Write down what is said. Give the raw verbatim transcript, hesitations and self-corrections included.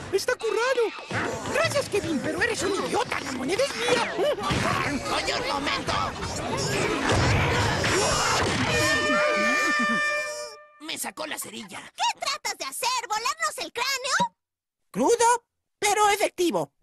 ¡Está currado! Gracias, Kevin, pero eres un idiota. ¡La moneda es mía! ¡Oye, un momento! Me sacó la cerilla. ¿Qué tratas de hacer? ¿Volarnos el cráneo? Crudo, pero efectivo.